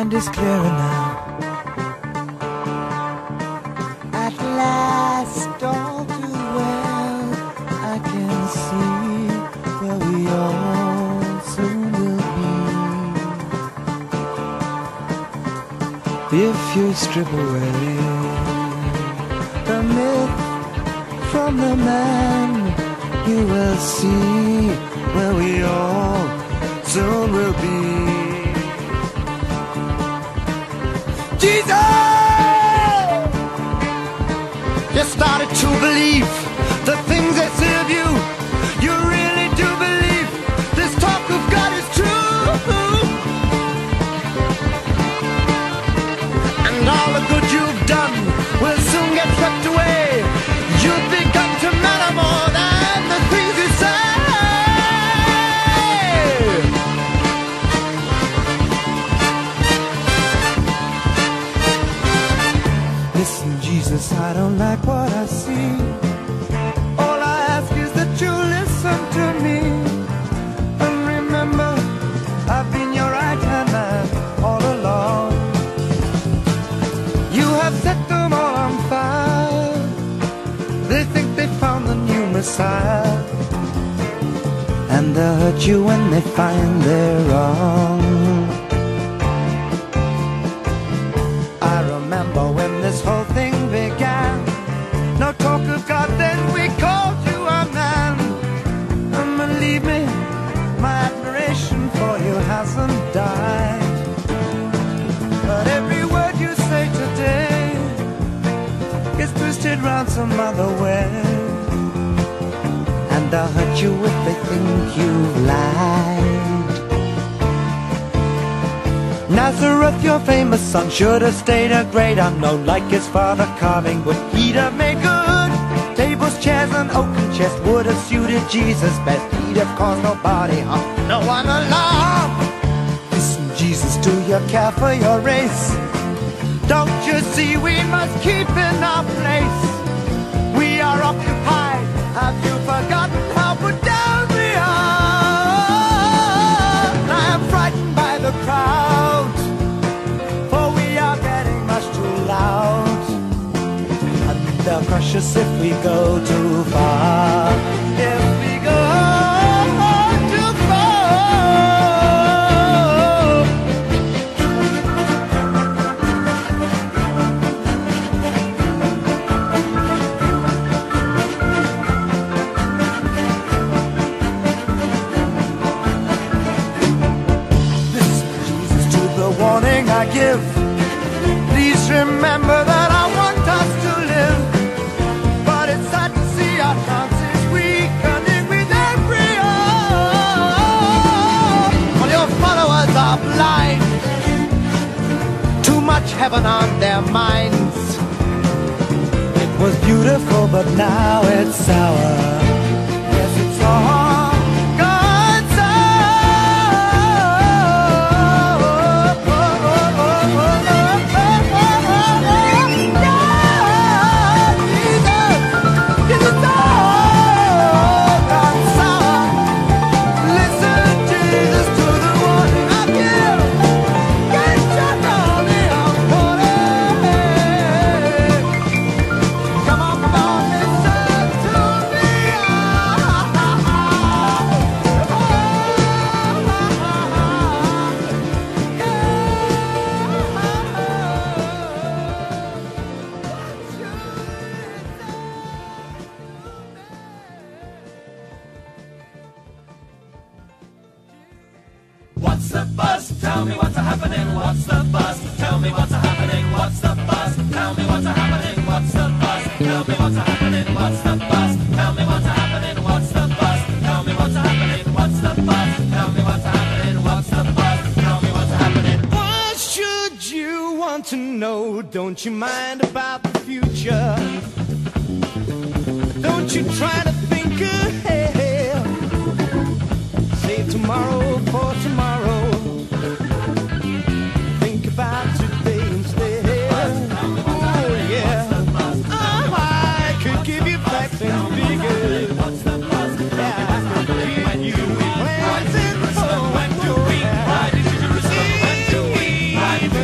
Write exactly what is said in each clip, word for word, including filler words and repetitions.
mind is clearer now. At last, all too well, I can see where we all soon will be. If you strip away the myth from the man, you will see where we all soon will be. Jesus! You started to believe the things that serve you. You really do believe this talk of God is true. And all the good you've done will soon get swept away. You've begun to matter more than the things you say. Listen, Jesus, I don't like what I see. All I ask is that you listen to me. And remember, I've been your right-hand man all along. You have set them all on fire. They think they found the new Messiah, and they'll hurt you when they find they're wrong. I remember when this whole thing began. No talk of God, then we called you a man. And believe me, my admiration for you hasn't died. But every word you say today gets twisted round some other way, and they'll hurt you if they think you've lied. Nazareth, your famous son, should have stayed a great unknown, like his father carving wood. He'd have made good tables, chairs, and oaken chest would have suited Jesus best. He'd have caused nobody harm, no one alarm. Listen, Jesus, do you care for your race? Don't you see we must keep in our place? We are occupied. Have you forgotten how put down we are? I am frightened by the crowd, for we are getting much too loud, and they'll crush us if we go too far. If we go too far. Warning I give, please remember that I want us to live. But it's sad to see our chances weakening with every hour. All your followers are blind, too much heaven on their minds. It was beautiful, but now it's sour. Yes, it's all What's the buzz? Tell me what's happening. What's the buzz? Tell me what's happening. What's the buzz? Tell me what's happening. What's the buzz? Tell me what's happening. What's the buzz? Tell me what's happening. What's the buzz? Tell me what's happening. What's the buzz? Tell me what's happening. What's the buzz? Tell me what's happening. What should you want to know? Don't you mind about the future? Don't you try to think ahead. Save tomorrow for tomorrow. Think about today instead. Oh yeah, oh, I could give you facts and figures. Yeah, I could give you plans and hopes. Why did you Jerusalem? When do we? Why did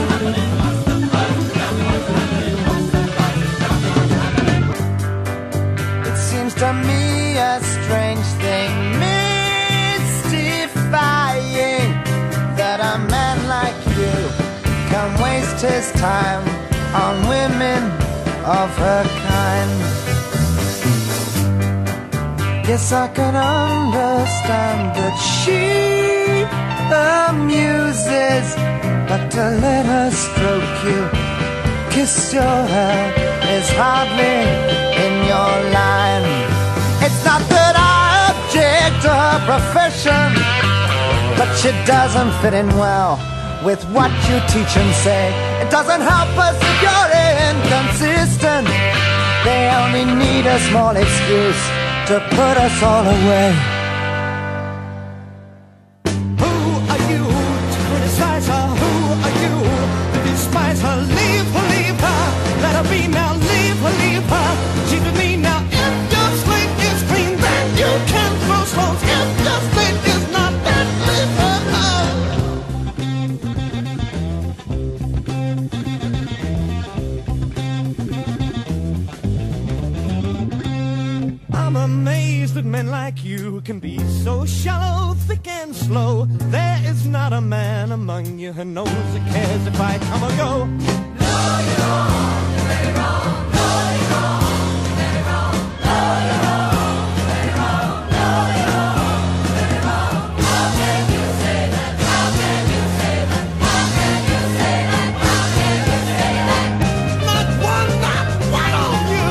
happening? What's the buzz? Tell me what's happening. What's the buzz? Tell me what's happening. It seems to me a strange thing, mystifying, that a man like you can waste his time on women of her kind. Yes, I can understand that she amuses, but to let her stroke you, kiss your hair is hardly in your line. It's not that I object to her profession, but she doesn't fit in well with what you teach and say. It doesn't help us if you're inconsistent. They only need a small excuse to put us all away. Who are you to criticize her? Who are you to despise her? Leave her, leave her, let her be now. Leave her, leave her, she's with me now. If your slate is clean, then you can throw stones. If your slate is not, then leave her alone. I'm amazed that men like you can be so shallow, thick and slow. There is not a man among you who knows or cares if I come or go. No, you're wrong, you're very wrong. No, you're wrong, you're very wrong. No, you're wrong, you're very wrong. No, you're wrong, you're very wrong. How can you say that? How can you say that? How can you say that? How can you say that? Not one, not one on you.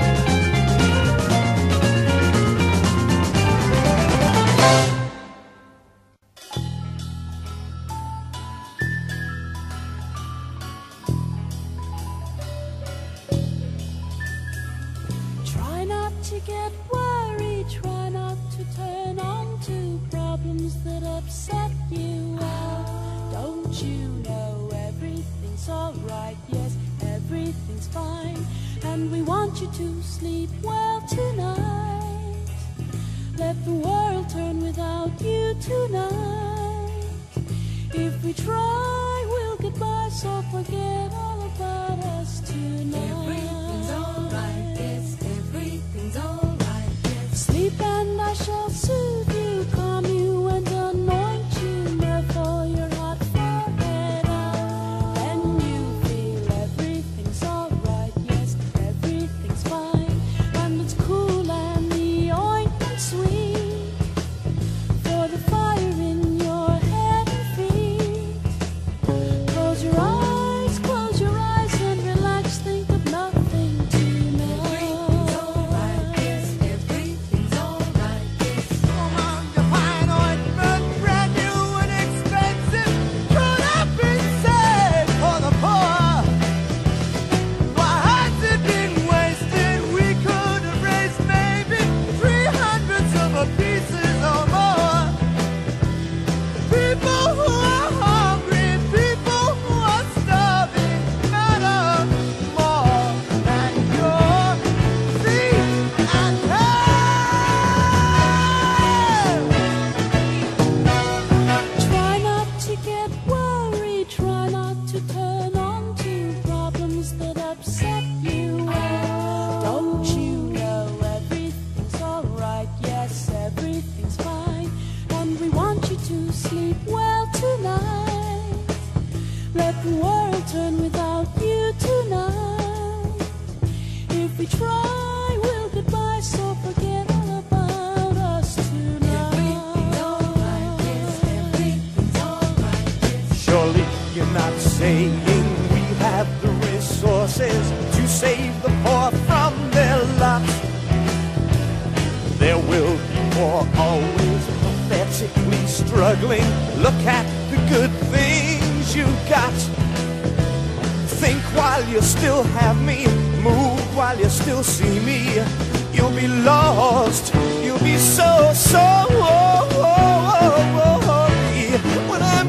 Try not to get worried, try not to turn on to problems that upset you. Well, don't you know everything's alright? Yes, everything's fine, and we want you to sleep well tonight. Let the world turn without you tonight. If we try, we'll get by, so forget all about us tonight. Everything's alright, yes, everything's alright, yes. Sleep and I shall soothe you, calm you and anoint you, therefore your hot forehead out. Then you feel everything's alright, yes, everything's fine, and it's cool and the ointment sweet for the fire in your head and feet. Close your eyes, close your eyes and relax, think of nothing tonight. Everything's alright, yes, everything's alright, yes. Oh, my the world turn without you tonight. If we try, we'll get by, so forget all about us tonight. Everything's alright, yes, everything's alright, yes. Surely you're not saying we have the resources to save the poor from their lot. There will be more, always pathetically struggling. Look at the good things you got. Think while you still have me, move while you still see me. You'll be lost, you'll be so, so lonely when I'm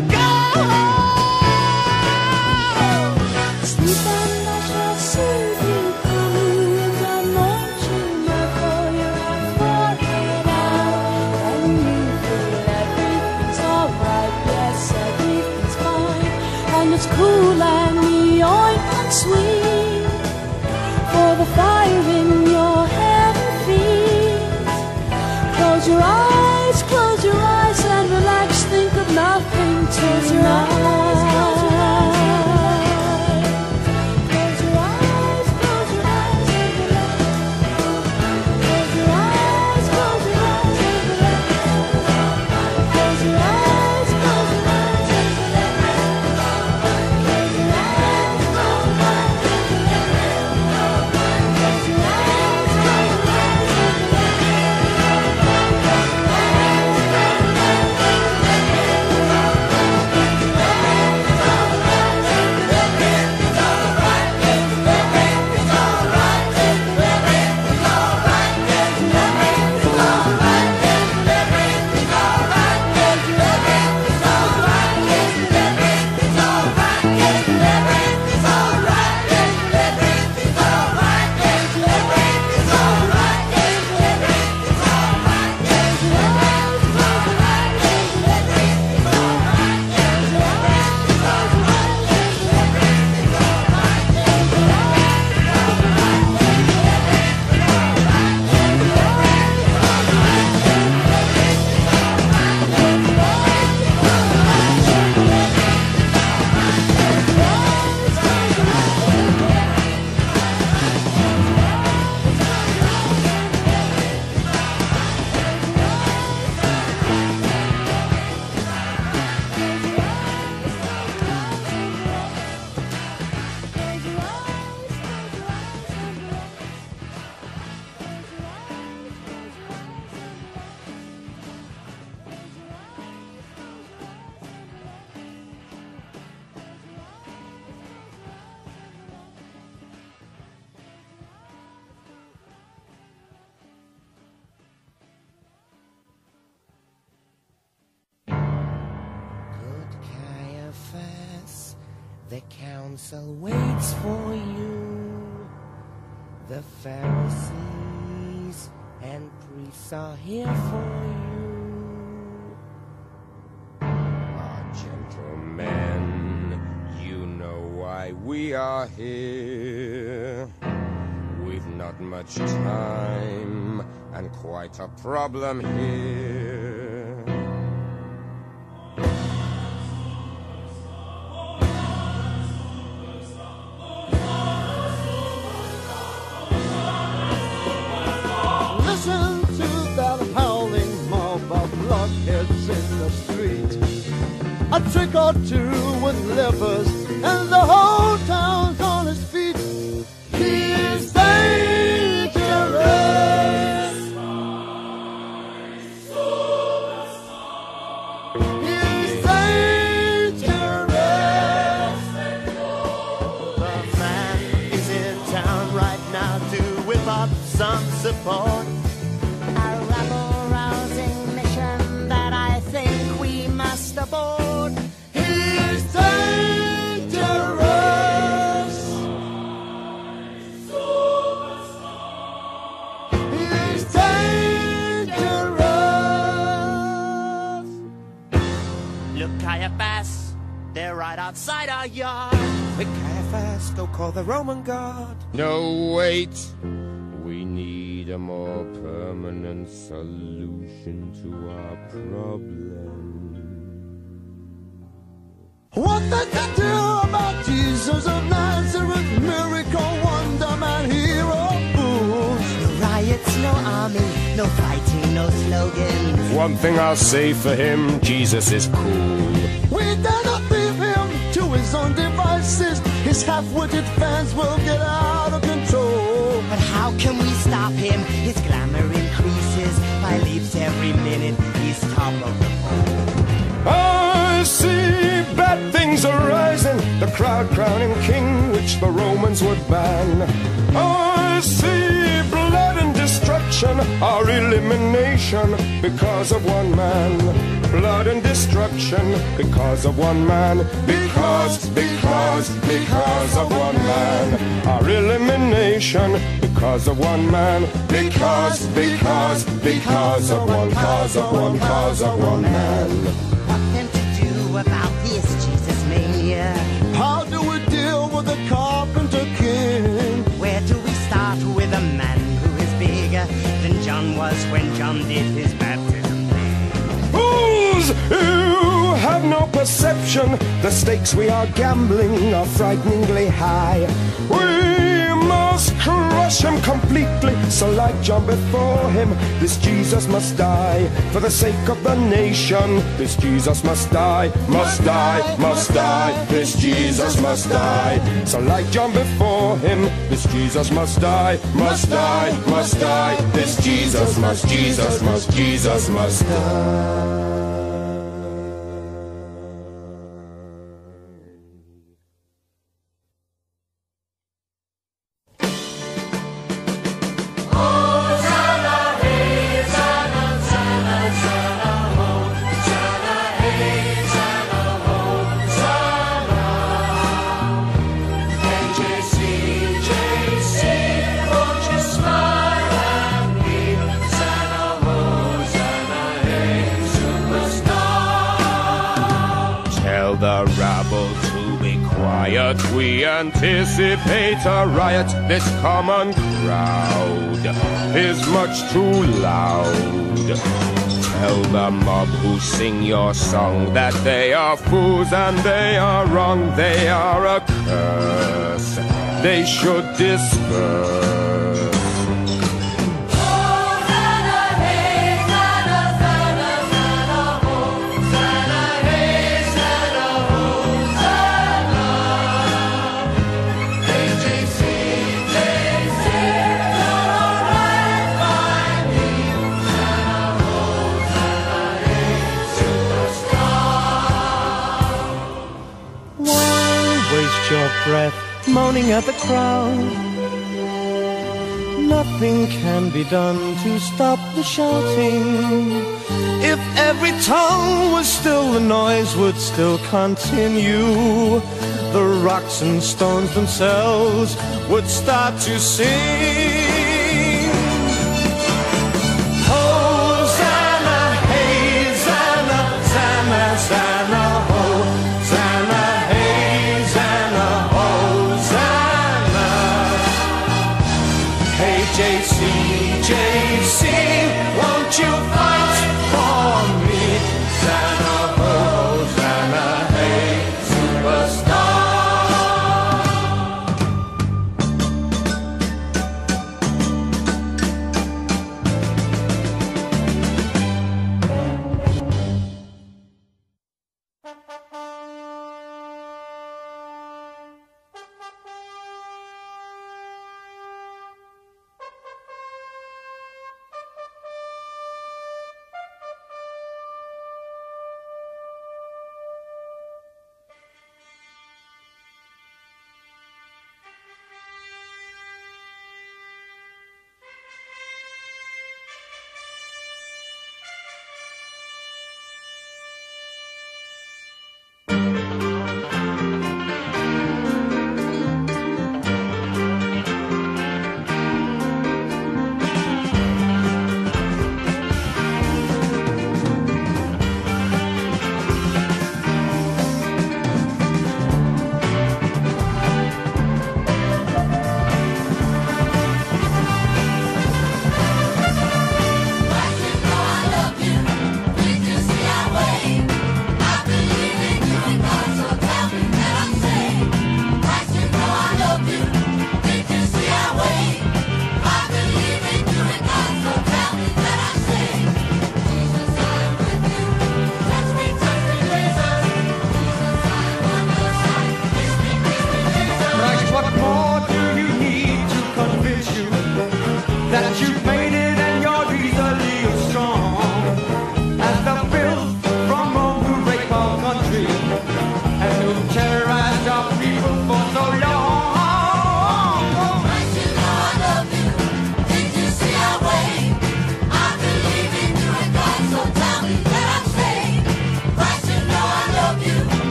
gone. Sleep and I shall soothe you, come and anoint you now, for you have thought it out. And you feel everything's alright, yes, everything's fine. And it's cool and the ointment sweet, for the fire in your head and feet. Close your eyes, close your eyes and relax, think of nothing till your eyes. Close your eyes, close your eyes and relax. Close your eyes, close your eyes and relax. Close your eyes, close your eyes and relax. Close your eyes, close your eyes and relax. Close your eyes, close your eyes and Good Caiaphas, the council waits for you. The Pharisees and priests are here for you. Ah, gentlemen, you know why we are here. We've not much time and quite a problem here. Listen to that howling mob of blockheads in the street. A trick or two with lepers, and the whole town's on its feet. He's dangerous. He's dangerous. The man is in town right now to whip up some support. A rabble-rousing mission that I think we must abort. He's dangerous. He's dangerous. Look, Caiaphas, they're right outside our yard. Quick, Caiaphas, go call the Roman guard. No, wait. We need a more permanent solution to our problem. What they can do about Jesus of Nazareth, miracle, wonder man, hero. No riots, no army, no fighting, no slogans. One thing I'll say for him, Jesus is cool. We dare not leave him to his own devices. His half-witted fans will get out of control. But how can we stop him? His glamour increases by leaps every minute. He's top of the pole. I see bad things arising, the crowd crowning king, which the Romans would ban. I see blood and destruction, our elimination, because of one man. Blood and destruction, because of one man. Because, because, because of one man. Our elimination, because of one man. Because, because, because of one cause of one cause of one man. What then to do about this Jesus mania? How do we deal with the carpenter king? Where do we start with a man who is bigger than John was when John did his baptism? Fools who have no perception, the stakes we are gambling are frighteningly high. We must crush him completely, so like John before him, this Jesus must die. For the sake of the nation, this Jesus must die, must die, must die, this Jesus must die. So like John before him, this Jesus must die, must die, must die, this Jesus must, Jesus must, Jesus must die. The rabble to be quiet, we anticipate a riot. This common crowd is much too loud. Tell the mob who sing your song that they are fools and they are wrong. They are a curse, they should disperse. Your breath moaning at the crowd. Nothing can be done to stop the shouting. If every tongue was still, the noise would still continue. The rocks and stones themselves would start to sing. Hosanna, hey, Zanna, Zanna, Zanna, Hosanna. J C, J C, won't you fight for me? Zanna, Hosanna, hey, superstar.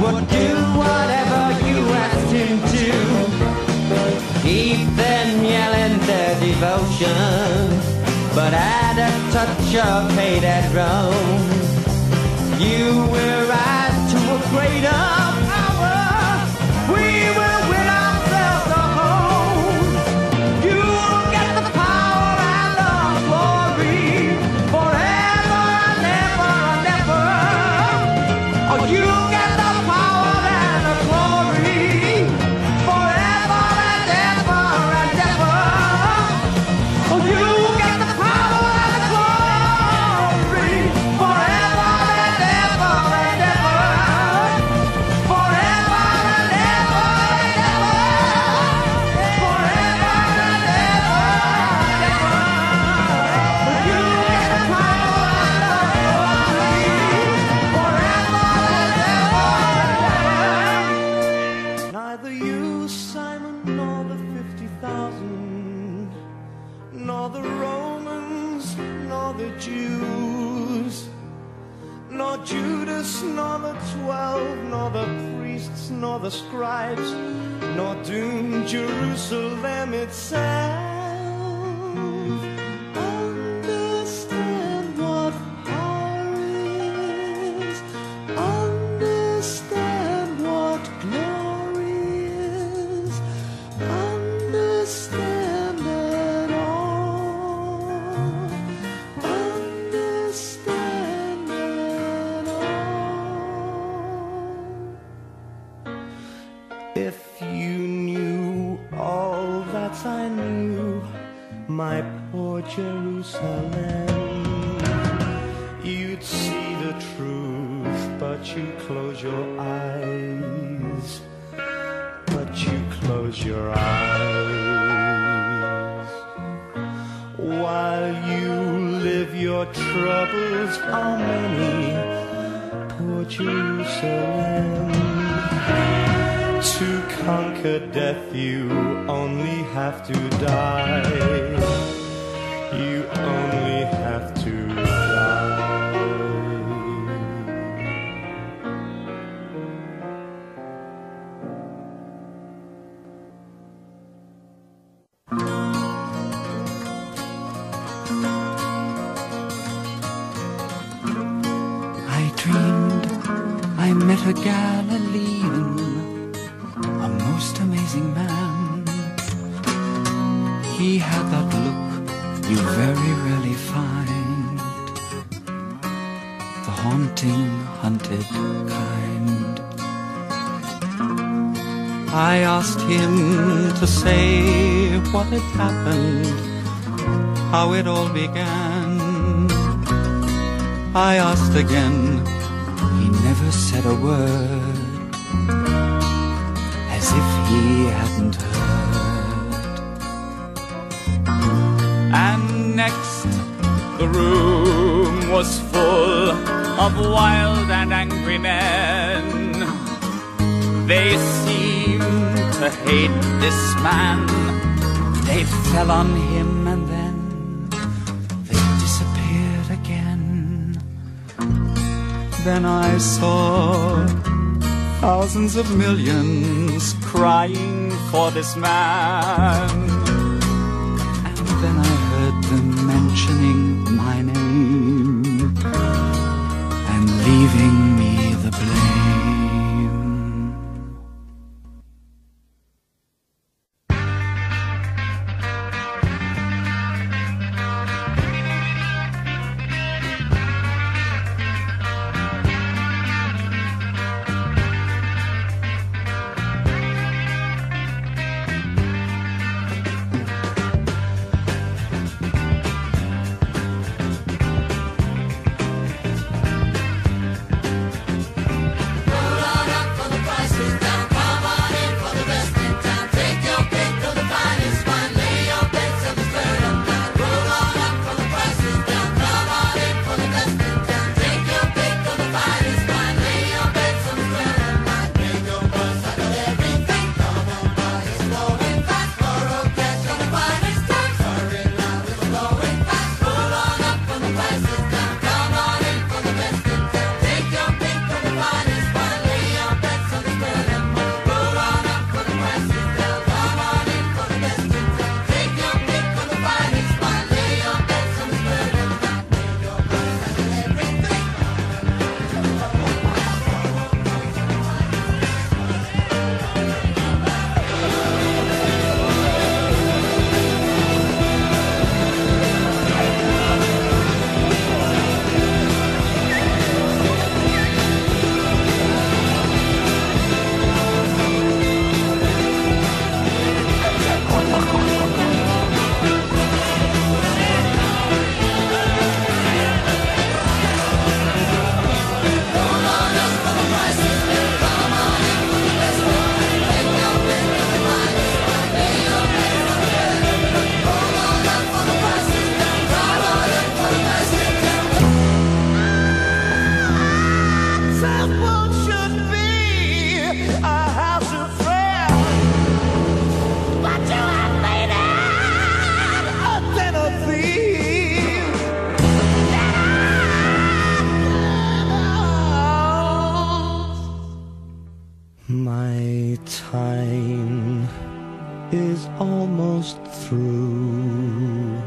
would do whatever you asked him to. Keep them yelling their devotion, but add a touch of hate at Rome. You will rise to a greater power. We will win ourselves a home. You will get the power and the glory forever and ever and ever. Oh, you get the power and the glory forever and ever and ever. Oh, you get the power and the glory forever and ever and ever. Forever and ever and ever. Forever and ever and ever. Oh, you get the power and the glory forever and ever and ever. Neither you, Simon, nor the fifty thousand, nor the Romans, nor the Jews, nor Judas, nor the twelve, nor the priests, nor the scribes, nor doomed Jerusalem itself. Understand what power is. Understand what glory is. Understand it all. Understand it all. If you knew all that I knew, my poor Jerusalem, you'd see the truth, but you close your eyes. But you close your eyes. While you live, your troubles are many, poor Jerusalem. To conquer death, you only have to die. You only have to die. I dreamed I met a Galilean, a most amazing man. He had that look you very rarely find, the haunting, hunted kind. I asked him to say what had happened, how it all began. I asked again, he never said a word, as if he hadn't heard. And next, the room was full of wild and angry men. They seemed to hate this man. They fell on him and then they disappeared again. Then I saw thousands of millions crying for this man. And then I heard them mentioning my name and leaving me the blame. My time is almost through.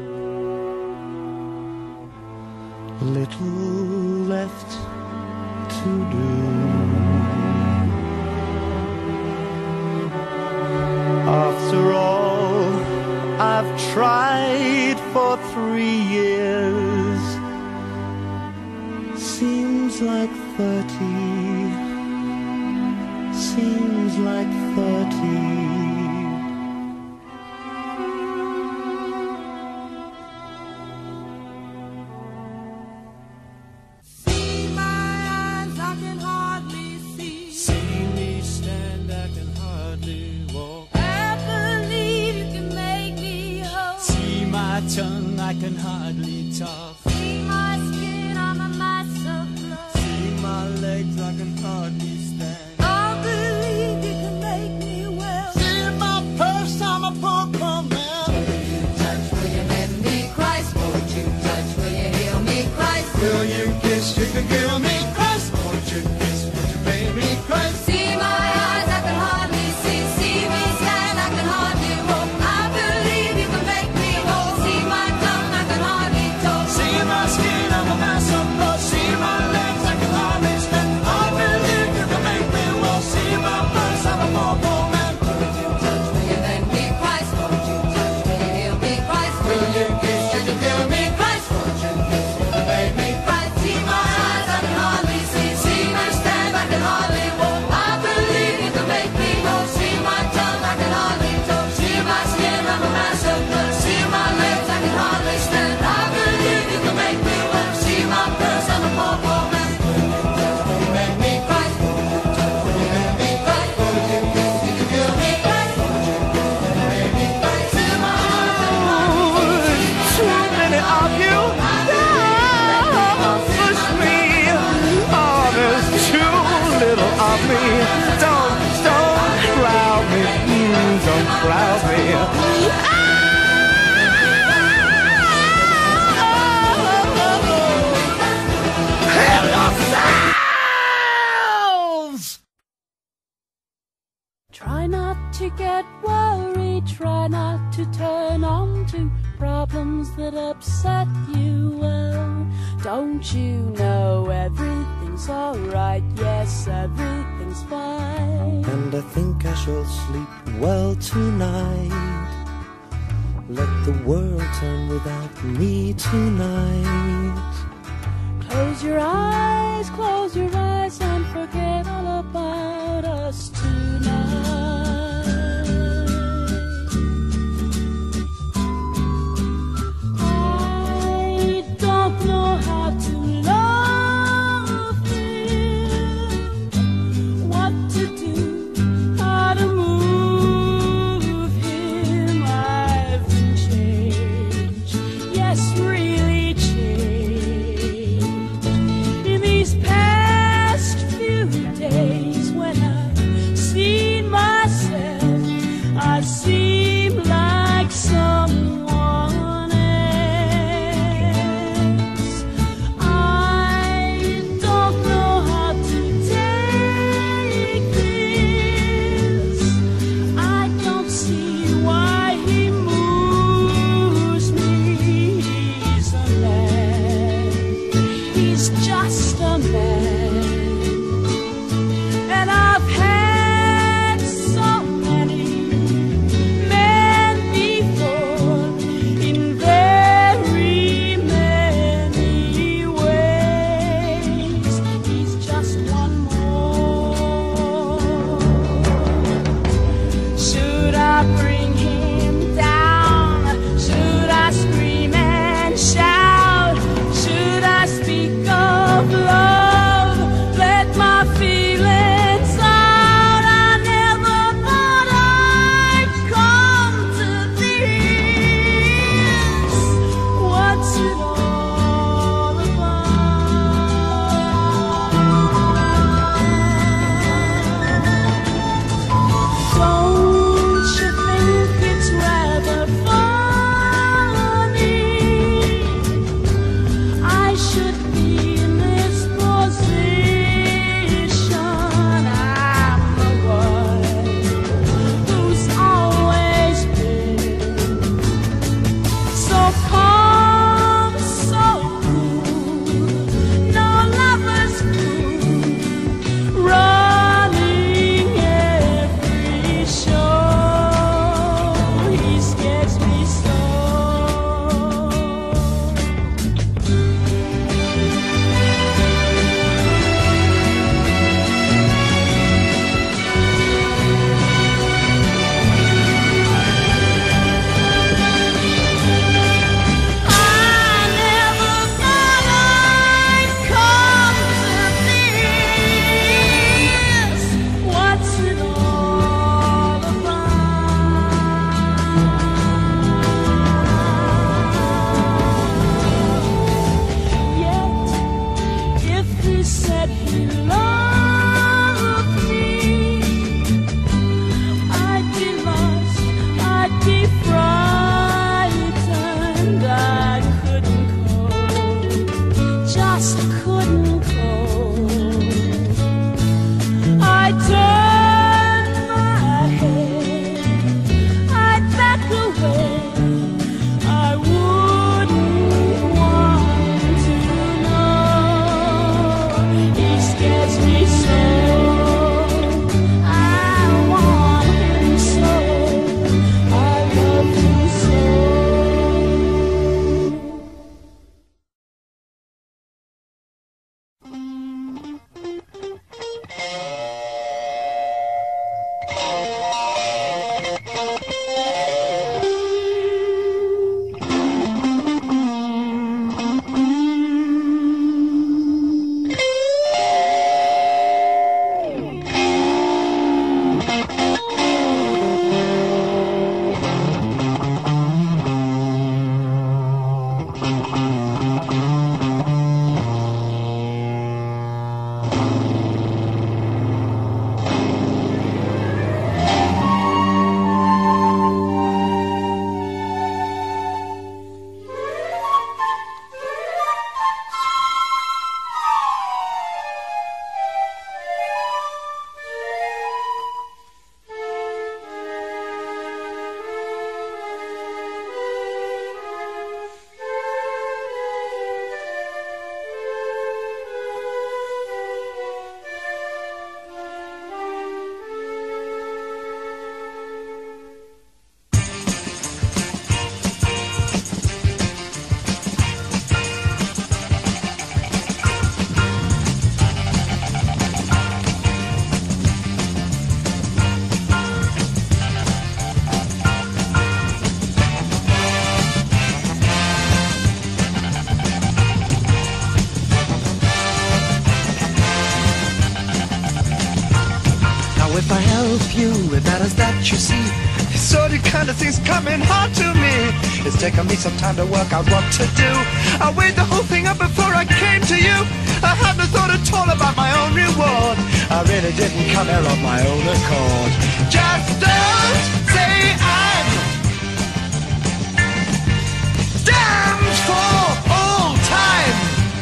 Little left to do. After all I've tried for three years, seems like thirty. Seems like thirty. See my eyes, I can hardly see. See me stand, I can hardly walk. I believe you can make me whole. See my tongue, I can hardly talk. See my skin, I'm a mass of blood. See my legs, I can hardly stand. I believe you can make me well. See my purse, I'm a poor, poor man. Will you touch, will you let me Christ? Won't you touch, will you heal me Christ? Will you kiss, you can kill me, Christ. Won't you kiss, won't you make me Christ? See my eyes, I can hardly see. See me stand, I can hardly walk. I believe you can make me whole. See my tongue, I can hardly talk. See my skin, I'm a mass of blood. See my legs, I can hardly stand. I believe you can make me well. See my purse, I'm a poor, poor man. Won't you touch, will you let me Christ? Won't you touch, will you heal me Christ? Will you kiss, you can kill me, Christ. Won't you kiss, will you make me Christ? See my eyes, I can hardly see. See me stand, I can hardly walk. I believe you can make me whole. See my tongue, I can hardly talk. See my skin, I'm a mass of blood. See my legs, I can hardly stand. I believe you can make me well. See my purse, I'm a poor, poor man. Will you make me Christ? Won't you touch, will you make me Christ? Won't you kiss, you can kill me Christ? Won't you kiss, will you make me Christ? See my eyes, I can hardly see. Too many of you push me. Oh, there's too little of me. Don't, don't crowd me. Mm, don't crowd me. Try not to get worried, try not to turn on to problems that upset you. Well, don't you know everything's alright? Yes, everything's fine. And I think I shall sleep well tonight. Let the world turn without me tonight. Close your eyes, close your eyes and forget all about us tonight. I don't know how to love him, what to do, how to move him. I've been changed, yes, really changed. In these past if I help you, it matters that you see. These sordid kind of things coming hard to me. It's taken me some time to work out what to do. I weighed the whole thing up before I came to you. I hadn't thought at all about my own reward. I really didn't come here of my own accord. Just don't say I'm damned for all time.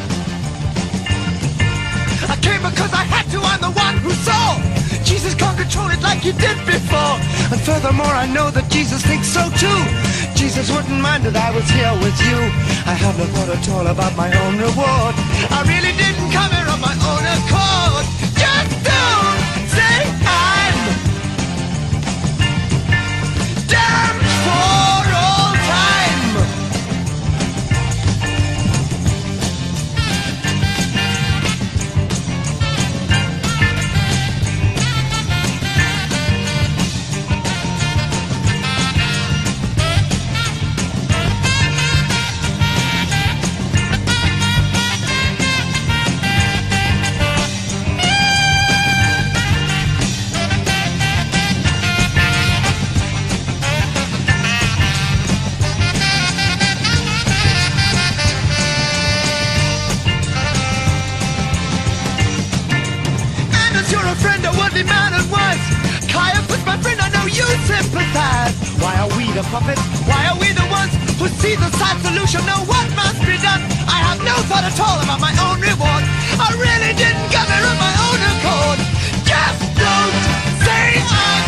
I came because I had to, I'm the one who saw. Jesus can't control it like you did before. And furthermore, I know that Jesus thinks so too. Jesus wouldn't mind that I was here with you. I haven't thought at all about my own reward. I really didn't come here of my own accord. Just don't say I'm damned for all time. Why are we the puppets? Why are we the ones who see the sad solution? Know what must be done? I have no thought at all about my own reward. I really didn't come here of my own accord. Just don't say I'm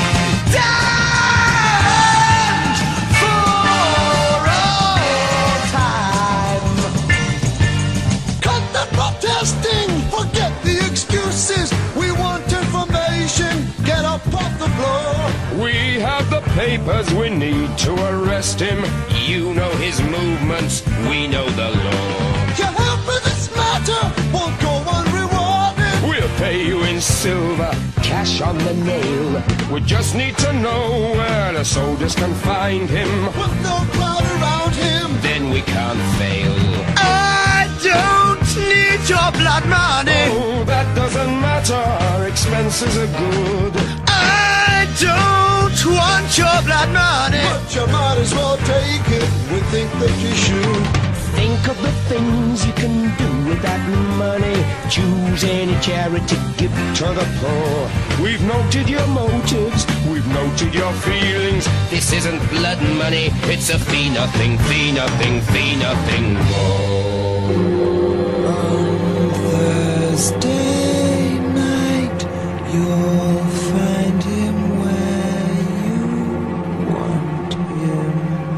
damned for all time. Cut the protesting, forget the excuses. We want information, get up off the floor. We have the papers, we need to arrest him. You know his movements, we know the law. Your help in this matter won't go unrewarded. We'll pay you in silver, cash on the nail. We just need to know where the soldiers can find him. With no crowd around him, then we can't fail. I don't need your blood money. Oh, that doesn't matter, our expenses are good. I don't want your blood money. but you might as well take it. We think that you should. Think of the things you can do with that money. Choose any charity, give to the poor. We've noted your motives, we've noted your feelings. This isn't blood money, it's a fee nothing, fee nothing, fee nothing more. On Thursday night, you'll find him where you want him.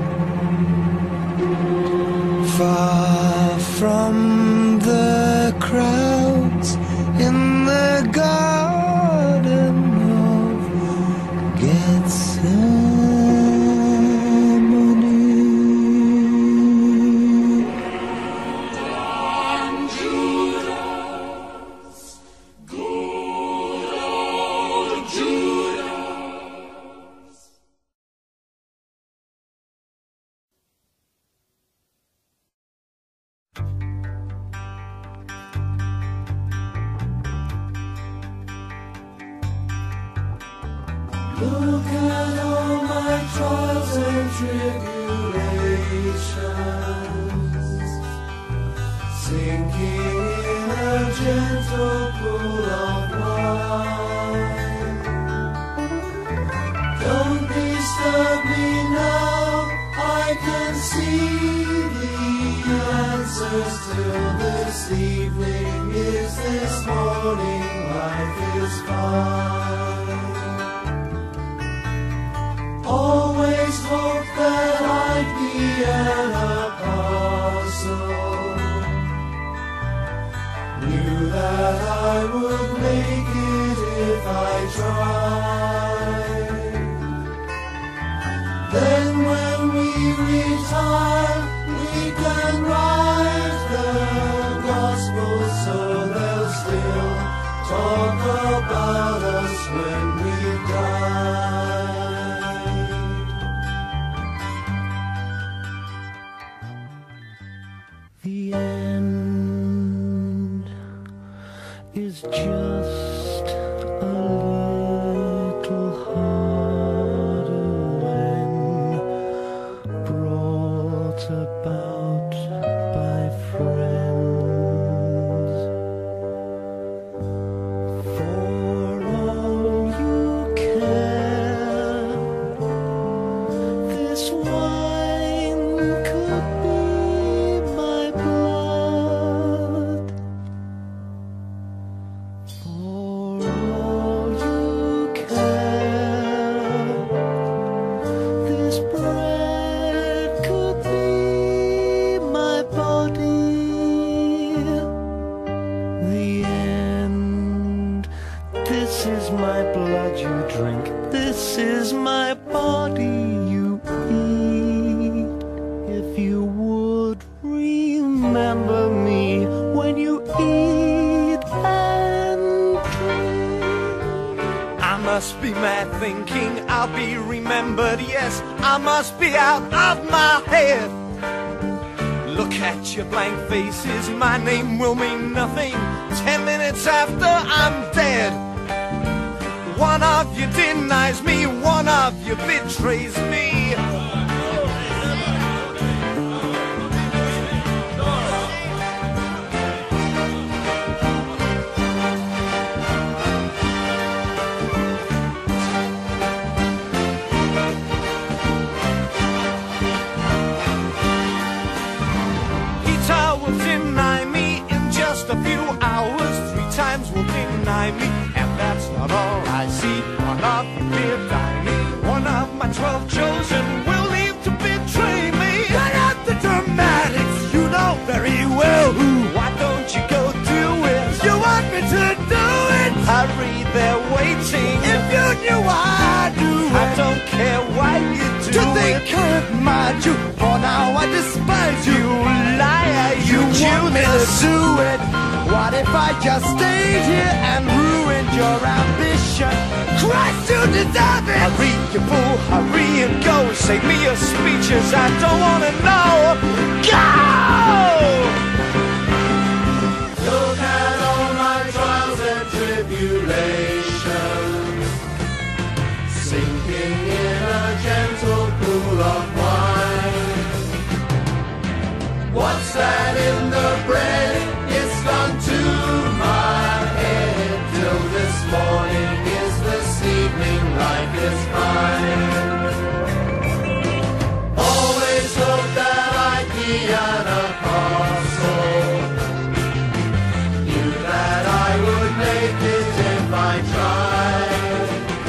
Far from the crowds in the garden of Gethsemane. Look at all my trials and tribulations, sinking in a gentle pool of wine. Don't disturb me now, I can see the answers till this evening. Is this morning, life is fine. Always hoped that I'd be an apostle. Knew that I would make it if I tried. Then when we retire, we can write the gospel so they'll still talk about us when we die. The end is just a little is my blood you drink. This is my body you eat. If you would remember me when you eat and drink. I must be mad thinking I'll be remembered. Yes, I must be out of my head. Look at your blank faces, my name will mean nothing ten minutes after I'm dead. One of you denies me, one of you betrays me. A few hours, three times will deny me, and that's not all I see. One of you will die me, one of my twelve chosen will leave to betray me. Cut out the dramatics, you know very well who. Why don't you go do it? You want me to do it? Hurry, they're waiting. If you knew I do it, I don't care why you do to it. To think I admired you, for now I despise you. You liar, you, you want me to do it? What if I just stayed here and ruined your ambition? Christ, you deserve it! Hurry, you fool, hurry and go. Save me your speeches, I don't wanna know. Go! Look at all my trials and tribulations, sinking in a gentle pool of wine. What's that in the bread? It's gone to my head. Till this morning is this evening, life is fine. Always hoped that I'd be an apostle, knew that I would make it if I tried.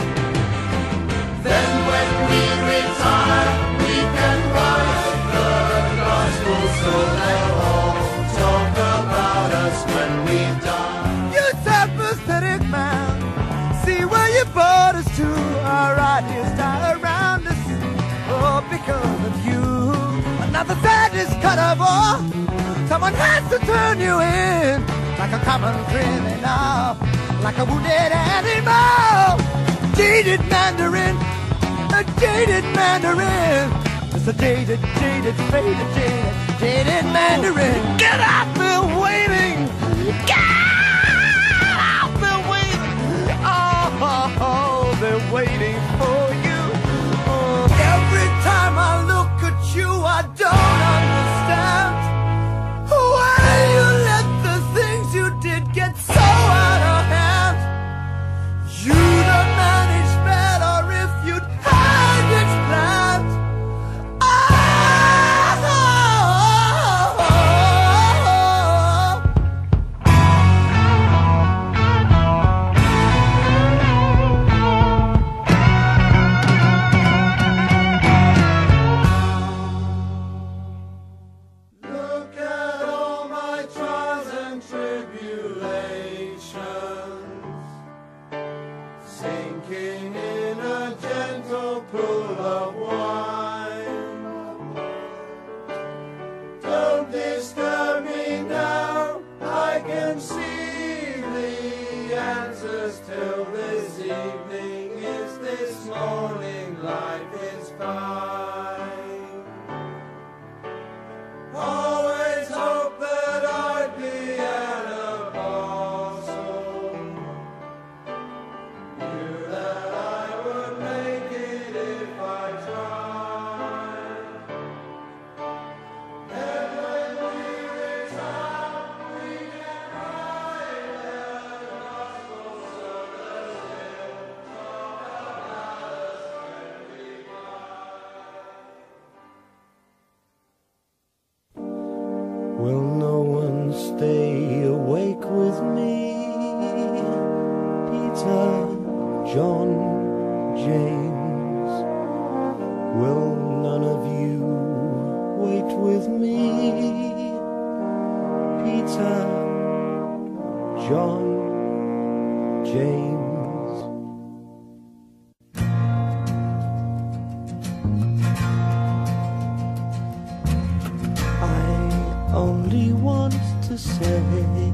Then when we retire, we can write the gospel so that all talk about us when we die. You sympathetic man, see where you brought us to. Our ideas die around us, oh, because of you. Another thread is cut off, oh. Someone has to turn you in, like a common criminal, like a wounded animal. Jaded Mandarin, a jaded Mandarin. It's a jaded, jaded, faded, jaded, jaded Mandarin. Get out there waiting! Get out there waiting! Oh, they're waiting for you. Oh, every time I look at you, I don't understand why you let the things you did get so out of hand. You'd have managed better if you'd had it planned. Look at all my trials and tribulations, sinking in a gentle pool of wine. Don't disturb me now, I can see the answers till this evening. Is this morning, life is fine. Always hope that I'd be an apostle, knew that I would make it if I tried. Then when we retire, we can write the gospel so that they'll talk about us when we die. Will no one stay awake with me? Peter, John, James. Will none of you wait with me? Peter, John, James. to say.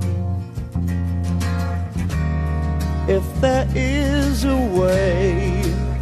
If there is a way,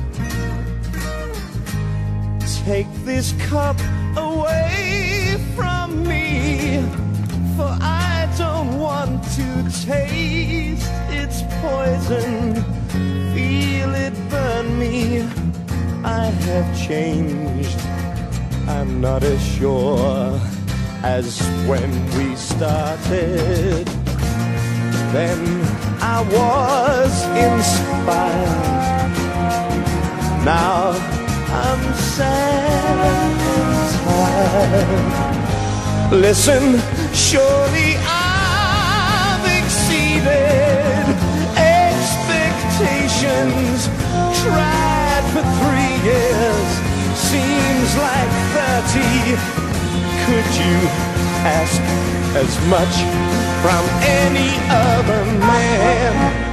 take this cup away from me, for I don't want to taste its poison, feel it burn me. I have changed, I'm not as sure as when we started. Then I was inspired, now I'm sad and tired. Listen, surely I've exceeded expectations. Tried for three years, seems like thirty. Could you ask as much from any other man?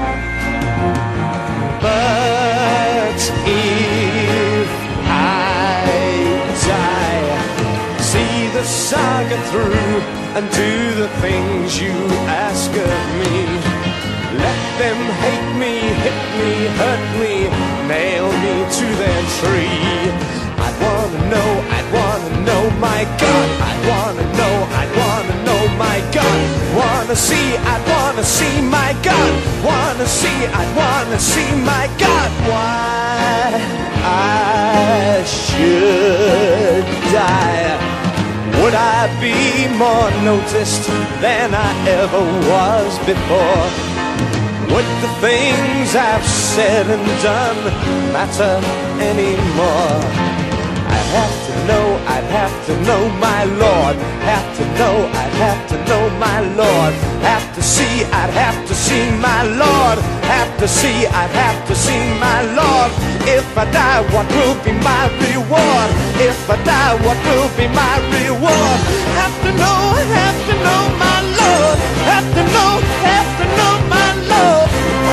But if I die, see the saga through and do the things you ask of me. Let them hate me, hit me, hurt me, nail me to their tree. I'd wanna know, I'd wanna know, my God. I'd wanna know, I'd wanna know, my God. Wanna see, I'd wanna see, my God. Wanna see, I'd wanna see, my God. Why I should die? Would I be more noticed than I ever was before? Would the things I've said and done matter anymore? I'd have to know, I'd have to know, my Lord. Have to know, I'd have to know, my Lord. Have to see, I'd have to see, my Lord. Have to see, I'd have to see, my Lord. If I die, what will be my reward? If I die, what will be my reward? Have to know, have to know, my Lord. Have to know, have to know, my Lord.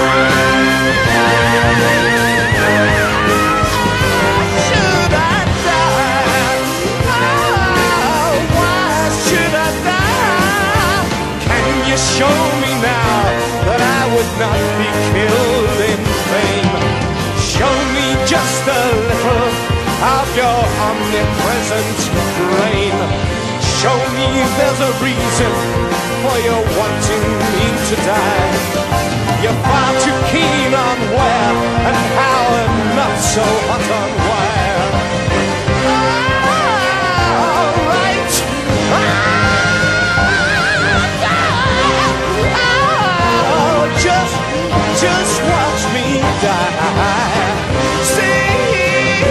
Should I die? Oh, why should I die? Can you show me now that I would not be killed in vain? Show me just a little of your omnipresent brain. Show me there's a reason for your wanting me to die. You're far too keen on where and how and not so hot on where. All right. Oh, just, just watch me die. See,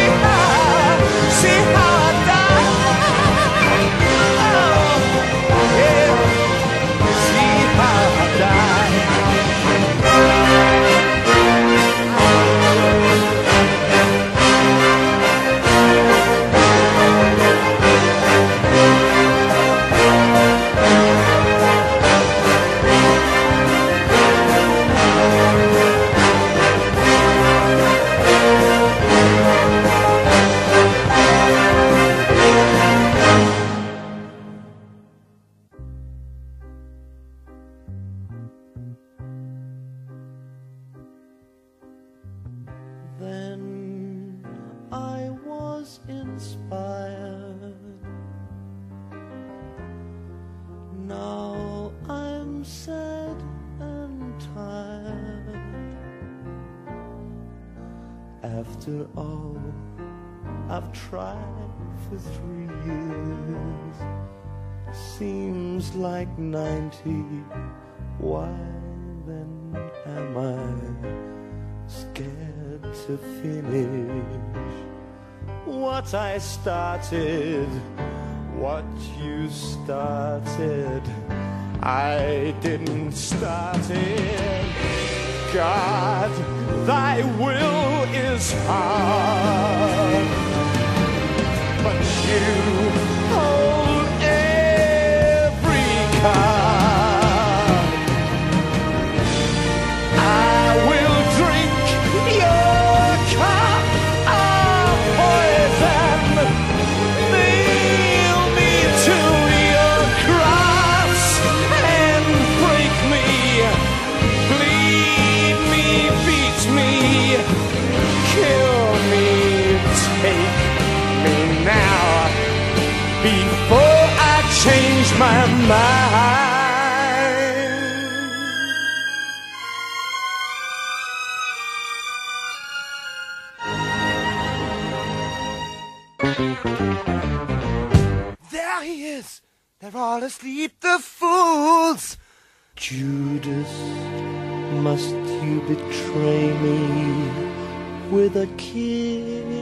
see how I die. Oh, yeah. See how I die. Then I was inspired. Now I'm sad and tired. After all I've tried for three years, seems like ninety. Why then am I scared to finish what I started? What you started, I didn't start it. God, thy will is hard, but you hold every card. I will drink your cup of poison, nail me to your cross. There he is. They're all asleep, the fools. Judas, must you betray me with a kiss?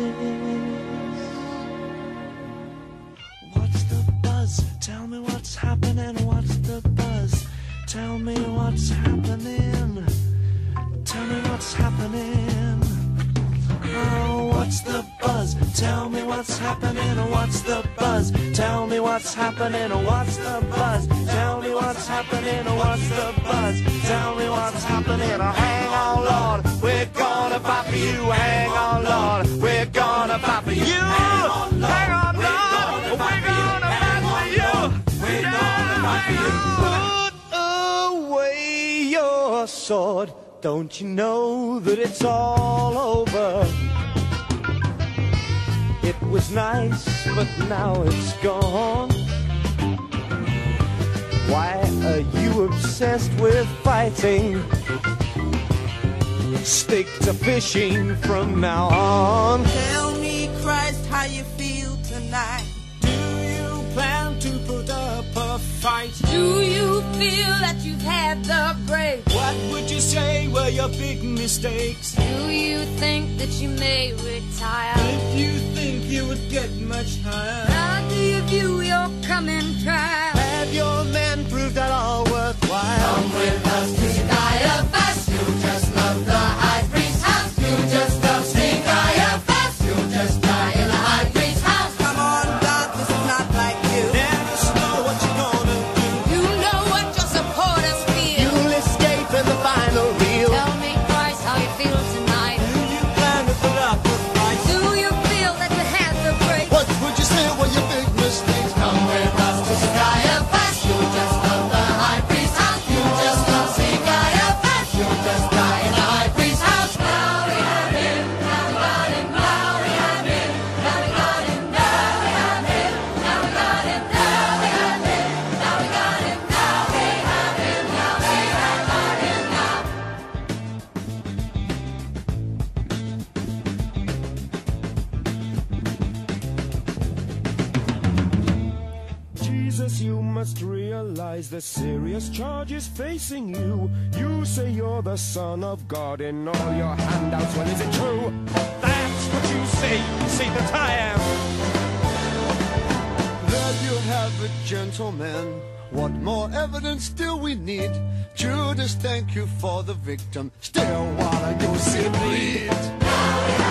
What's the buzz? Tell me what's happening. What's the buzz? Tell me what's happening. Tell me what's happening. Oh, what's the buzz? Tell me what's happening. What's the buzz? Tell me what's happening. What's the buzz? Tell me what's happening. What's the buzz? Tell me what's happening. Oh, hang on, Lord, we're gonna fight for you. Hang on, Lord, we're gonna fight for you. Hang on, Lord, we're gonna fight for you. We're gonna fight for you. Put away your sword. Don't you know that it's all over? It was nice, but now it's gone. Why are you obsessed with fighting? Stick to fishing from now on. Tell me, Christ, how you feel tonight. Do you plan to put up a fight? Do you feel that you've had the break? What would you say were your big mistakes? Do you think that you may retire? If you think you would get much higher, How do you view your coming trial? Have your men proved that all worthwhile? Come with us to Caiaphas. You just love the high priest's house. You just love seeing Caiaphas. You just die in the high priest's house. Come on, God, this is not like you. Let us know what you're gonna do. You know what your supporters feel. You'll escape in the final reel. Tell me, Christ, how you feel tonight. Do you plan to put up a fight? Do you feel that you had the break? What would you say were your big mistakes? Come with us to Caiaphas. You just love the high priest's house. You just love seeing Caiaphas. You just die in the high priest's house. Now we have him. Now we got him. Now we have him. Now we got him. Now we have him. Now we got him. Now we have him. Now we got him. Now we have him. Now we have got him. Now. Jesus, you must realize the serious charges facing you. You say you're the Son of God in all your handouts. Well, is it true? That's what you say. You say that I am. There you have it, gentlemen. What more evidence do we need? Judas, thank you for the victim. Still, while you see bleed.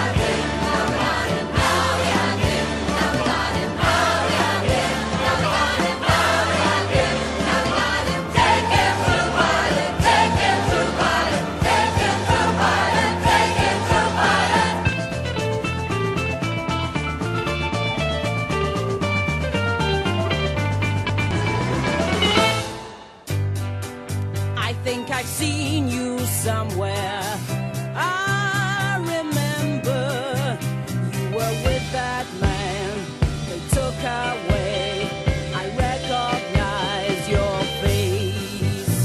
I think I've seen you somewhere. I remember you were with that man they took away. I recognize your face.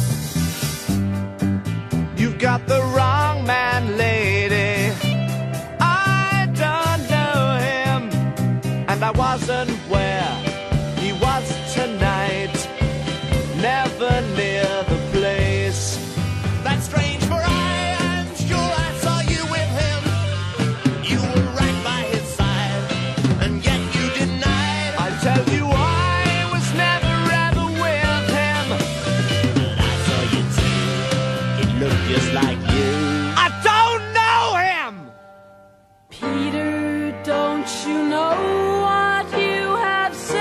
You've got the wrong man, lady. I don't know him, and I wasn't where he was tonight. Never near the place. That's strange, for I am sure I saw you with him. You were right by his side, and yet you denied. I tell you, I was never ever with him. But I saw you too. It looked just like you. I don't know him! Peter, don't you know what you have said?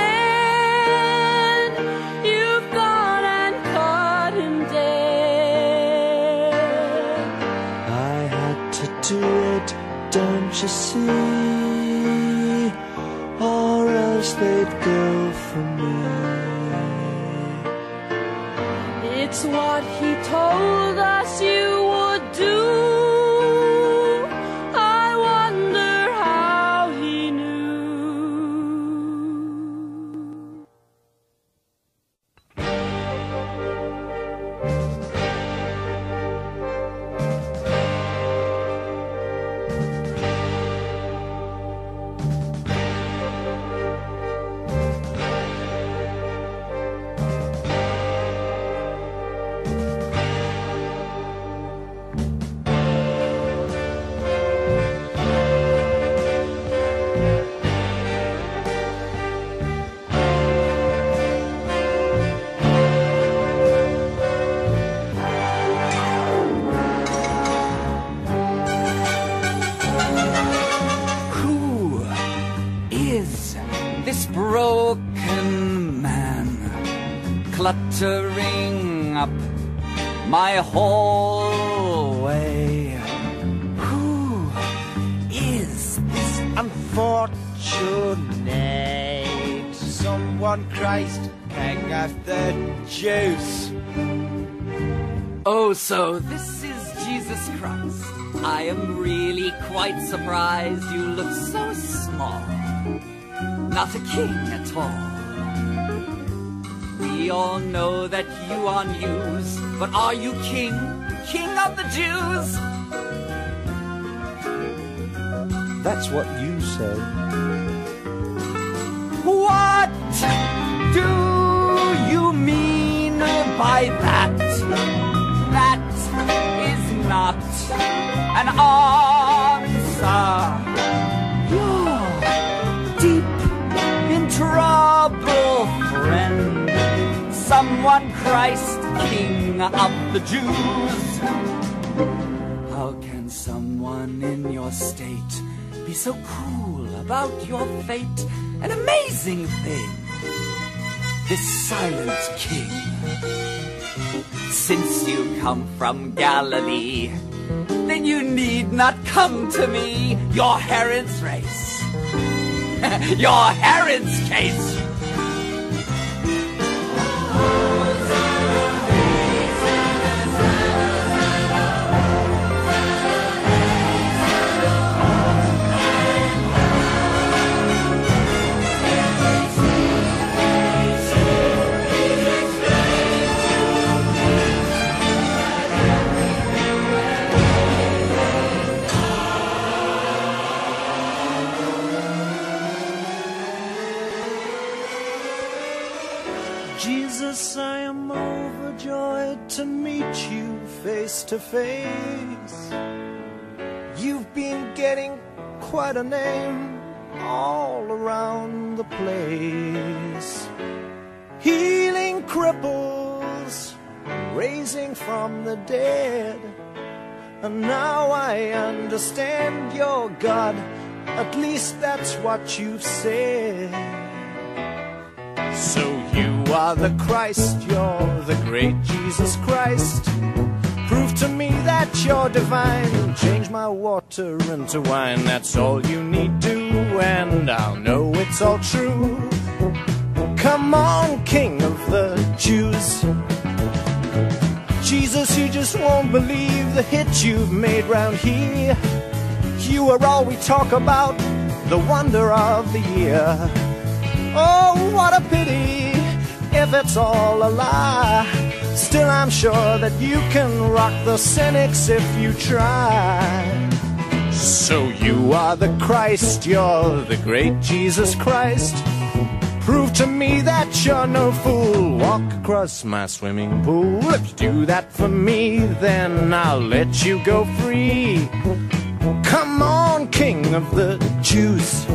You've gone and caught him dead. I had to do it, don't you see? Or else they'd go for me. It's what he told us you would do. I wonder how he knew. this broken man cluttering up my hallway? Who is this unfortunate someone, Christ, King of the Jews? Oh, so this is Jesus Christ. I am really quite surprised you look so small. Not a king at all. We all know that you are news, but are you king? King of the Jews? That's what you say. What do you mean by that? That is not an answer. You're deep in trouble, friend. Someone Christ, King of the Jews. How can someone in your state be so cool about your fate? An amazing thing, this silent king. Since you come from Galilee, then you need not come to me. Your Herod's race, your Herod's case. Jesus, I am overjoyed to meet you face to face. You've been getting quite a name all around the place. Healing cripples, raising from the dead. And now I understand you're God, at least that's what you've said. So you are the Christ, you're the great Jesus Christ. Prove to me that you're divine. Change my water into wine, that's all you need do, and I'll know it's all true. Come on, King of the Jews. Jesus, you just won't believe the hit you've made round here. You are all we talk about, the wonder of the year. Oh, what a pity if it's all a lie. Still, I'm sure that you can rock the cynics if you try. So you are the Christ, you're the great Jesus Christ. Prove to me that you're no fool. Walk across my swimming pool. If you do that for me, then I'll let you go free. Come on, King of the Jews.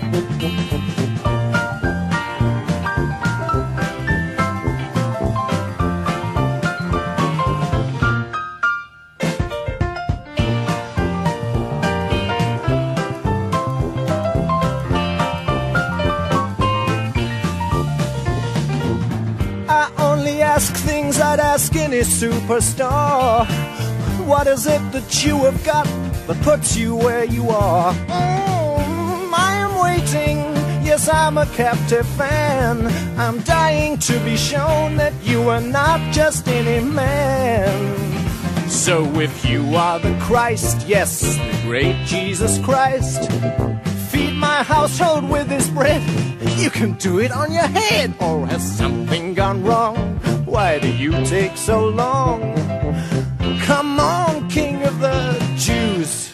Ask things I'd ask any superstar. What is it that you have got that puts you where you are? Mm, I am waiting, yes, I'm a captive fan. I'm dying to be shown that you are not just any man. So if you are the Christ, yes, the great Jesus Christ, feed my household with this bread. You can do it on your head. Or has something gone wrong? Why do you take so long? Come on, King of the Jews.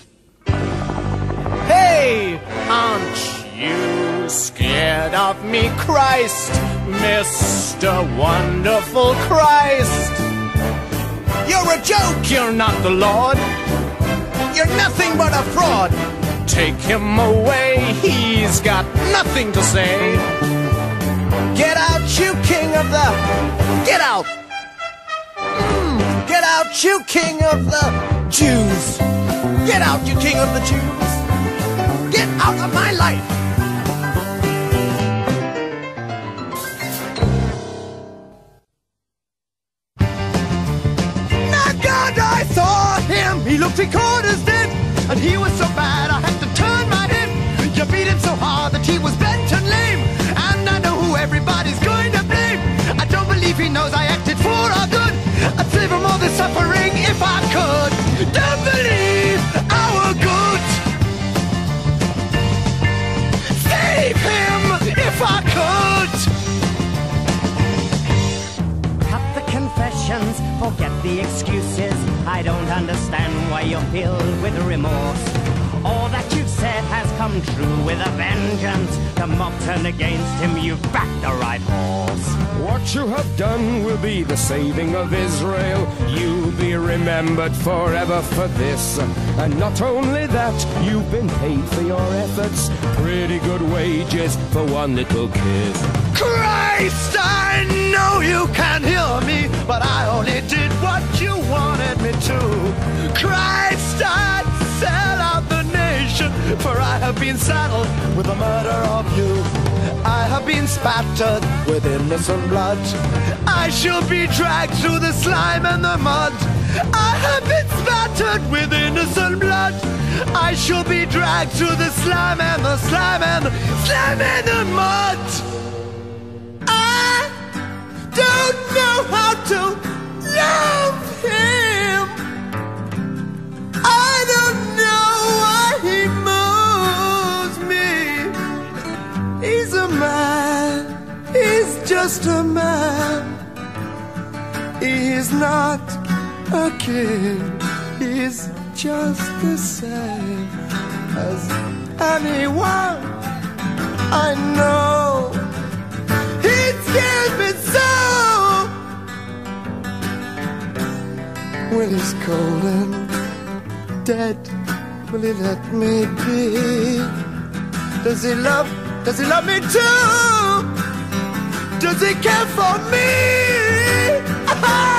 Hey, aren't you scared of me, Christ? Mister Wonderful Christ. You're a joke, you're not the Lord. You're nothing but a fraud. Take him away, he's got nothing to say. Get out, you king of the... Get out! Mm, get out, you king of the Jews! Get out, you king of the Jews! Get out of my life! three quarters dead, and he was so bad I had to turn my head. You beat him so hard that he was bent and lame, and I know who everybody's going to blame. I don't believe he knows I acted for our good. I'd save him all the suffering if I could. Don't believe our good. Save him if I could. Cut the confessions, forget the excuses. I don't understand why you're filled with remorse. All that you've said has come true with a vengeance. The mob turned against him, you've backed the right horse. What you have done will be the saving of Israel. You'll be remembered forever for this. And not only that, you've been paid for your efforts. Pretty good wages for one little kiss. Christ, I know you can hear me, but I only did what you wanted me to. Christ, I'd sell out the nation, for I have been saddled with the murder of you. I have been spattered with innocent blood. I shall be dragged through the slime and the mud. I have been spattered with innocent blood. I shall be dragged through the slime and the slime and the slime and the mud. I don't know how to love him. I don't know why he moves me. He's a man, he's just a man. He's not a king, he's just the same as anyone I know. He scares me so. When he's cold and dead, will he let me be? Does he love, does he love me too? Does he care for me? Ah!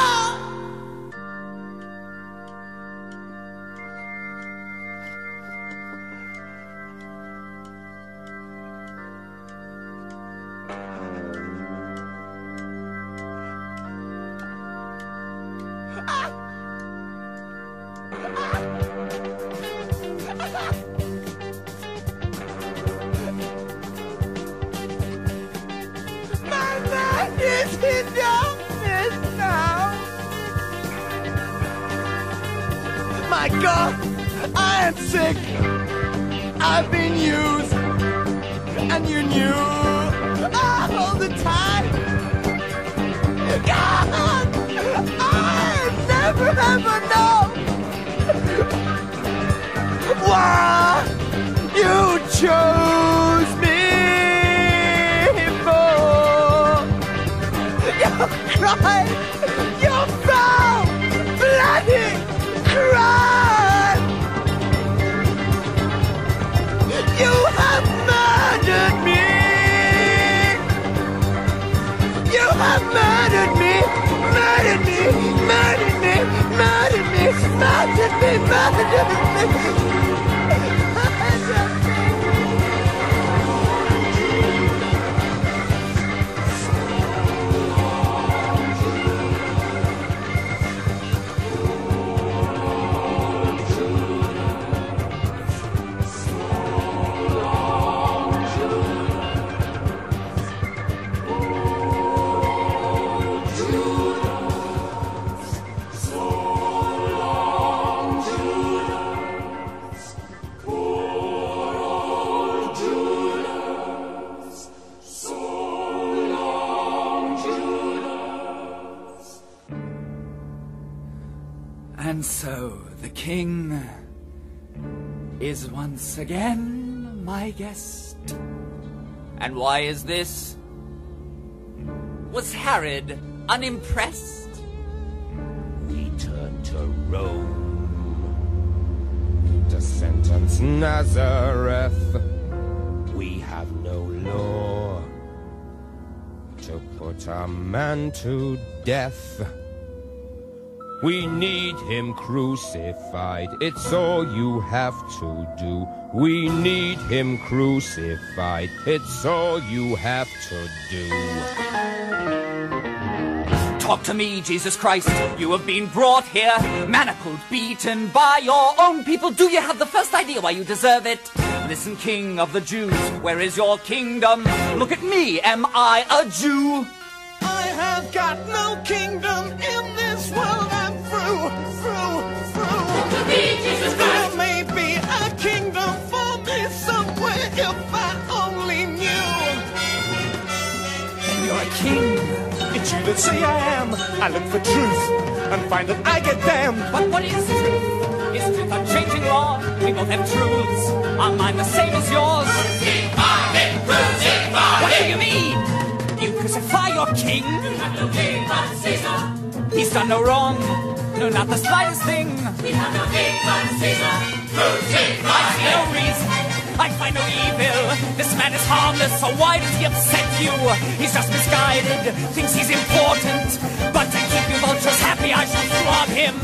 My God, I am sick. I've been used, and you knew all the time. God, I never ever know why you chose me for. You cried, you foul, bloody crime. You have murdered me. You have murdered me, murdered me, murdered me, murdered me, murdered me, murdered me. And so the king is once again my guest. And why is this? Was Herod unimpressed? We turn to Rome to sentence Nazareth. We have no law to put a man to death. We need him crucified, it's all you have to do. We need him crucified, it's all you have to do. Talk to me, Jesus Christ. You have been brought here, manacled, beaten by your own people. Do you have the first idea why you deserve it? Listen, King of the Jews, where is your kingdom? Look at me, am I a Jew? I have got no kingdom in this world. I'm through, through, through. To me, Jesus Christ. There may be a kingdom for me somewhere if I only knew. And you're a king. It's you that say I am. I look for truth and find that I get damned. But what is truth? Is truth a changing law? We both have truths. Are mine the same as yours? Crucify him, crucify What do him. you mean? You crucify your king? You have no king but Caesar. He's done no wrong. No, not the slightest thing. We have no king but Caesar. Crucify I see him. no reason. I find no evil. This man is harmless, so why does he upset you? He's just misguided, thinks he's important. But to keep you vultures happy, I shall flog him.